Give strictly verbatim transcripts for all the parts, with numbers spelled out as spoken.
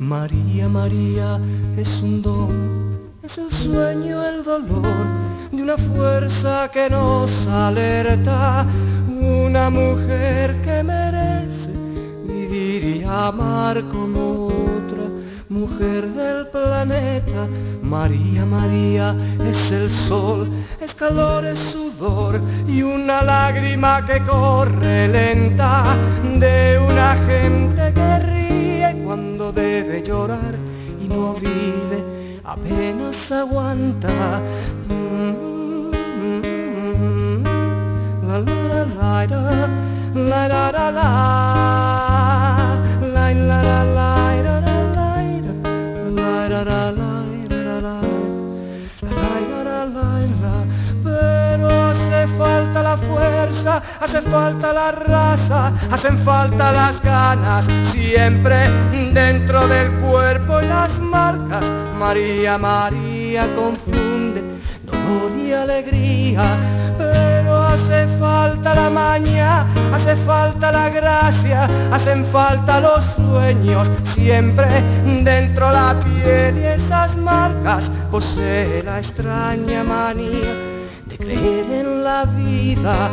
María, María es un don, es el sueño, el dolor de una fuerza que nos alerta, una mujer que merece vivir y amar como otra mujer del planeta. María, María es el sol, es calor, es sudor y una lágrima que corre lenta de una gente que ríe cuando debe llorar y no vive, apenas aguanta. La la la la la la la la la la la la la. Pero hace falta la fuerza, hace falta la raza, hacen falta las ganas, siempre dentro del cuerpo y las marcas. María, María confunde dolor y alegría, pero hace falta la maña, hace falta la gracia, hacen falta los sueños, siempre dentro la piel y esas marcas posee la extraña manía de creer en la vida.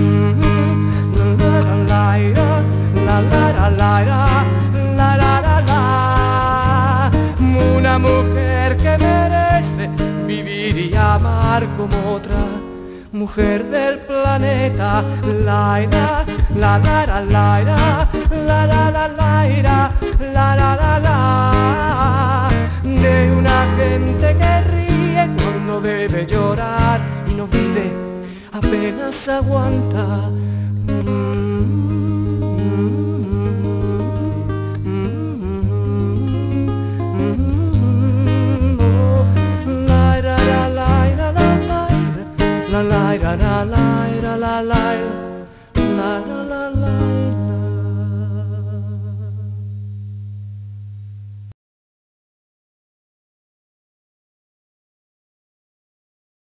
La la la la la la la la. Una mujer que merece vivir y amar como otra mujer del planeta. La la la la la la la la la la la la. De una gente que ríe cuando debe llorar y no vive, apenas aguanta. La la la la la la la la la la la.